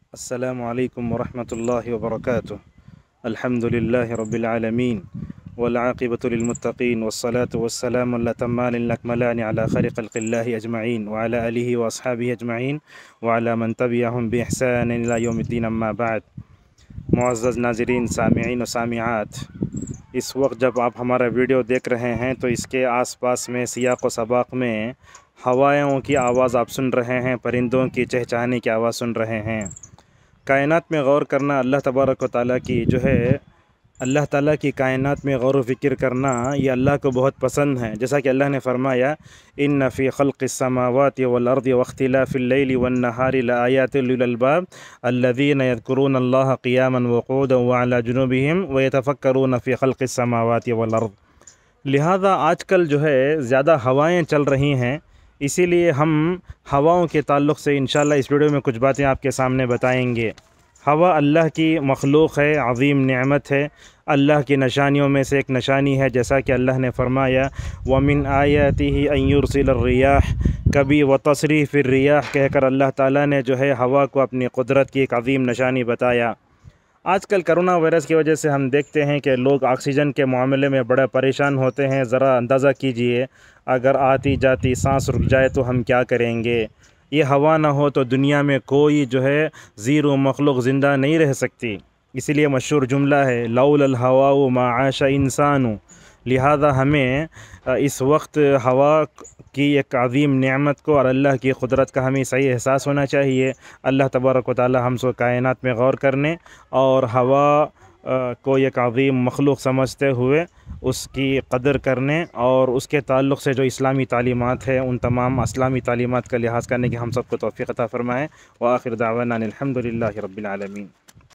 السلام علیکم ورحمۃ اللہ وبرکاتہ۔ الحمد للہ رب العالمین والعاقبۃ للمتقین والصلاة والسلام الأتمان الأكملان على خير خلق اللہ اجمعین وعلى آلہ واصحابہ اجمعین وعلى من تبعهم بإحسان إلى یوم الدین، اما بعد۔ معزز ناظرین، سامعین و سامعات، اس وقت جب آپ ہمارا ویڈیو دیکھ رہے ہیں تو اس کے آس پاس میں سیاق و سباق میں ہوائوں کی آواز آپ سن رہے ہیں، پرندوں کی چہچہانے کی آواز سن رہے ہیں۔ کائنات میں غور کرنا اللہ تبارک و تعالیٰ کی اللہ تعالیٰ کی کائنات میں غور و فکر کرنا یہ اللہ کو بہت پسند ہے۔ جیسا کہ اللہ نے فرمایا، ان فی خلق السماوات والارض واختلاف اللیل والنہار لآیات لأولی الالباب الذین یذکرون اللہ قیاما وقعودا وعلی جنوبہم ویتفکرون فی خلق السماوات والارض۔ لہذا آج کل زیادہ ہوائیں چل رہی ہیں، اسی لیے ہم ہواؤں کے تعلق سے انشاءاللہ اس ویڈیو میں کچھ باتیں آپ کے سامنے بتائیں گے۔ ہوا اللہ کی مخلوق ہے، عظیم نعمت ہے، اللہ کی نشانیوں میں سے ایک نشانی ہے، جیسا کہ اللہ نے فرمایا، وَمِنْ آیَاتِهِ أَن يُرْسِلَ الرِّيَاحَ، کبھی وَتَصْرِيفِ الرِّيَاحِ کہہ کر اللہ تعالیٰ نے ہوا کو اپنی قدرت کی ایک عظیم نشانی بتایا۔ آج کل کرونا وائرس کی وجہ سے ہم دیکھتے ہیں کہ لوگ آکسیجن کے معاملے میں بڑا پریشان ہوتے ہیں۔ ذرا اندازہ کیجئے، اگر آتی جاتی سانس رک جائے تو ہم کیا کریں گے؟ یہ ہوا نہ ہو تو دنیا میں کوئی زیرو مخلوق زندہ نہیں رہ سکتی۔ اسی لیے مشہور جملہ ہے، لولا الہواء ما عاش انسان۔ لہذا ہمیں اس وقت ہوا کی ایک عظیم نعمت کو اور اللہ کی قدرت کا ہمیں صحیح احساس ہونا چاہیے۔ اللہ تبارک و تعالی ہم سو کائنات میں غور کرنے اور ہوا کو ایک عظیم مخلوق سمجھتے ہوئے اس کی قدر کرنے اور اس کے تعلق سے جو اسلامی تعلیمات ہیں ان تمام اسلامی تعلیمات کا لحاظ کرنے کی ہم سب کو توفیق عطا فرمائے۔ وآخر دعوانا الحمد للہ رب العالمین۔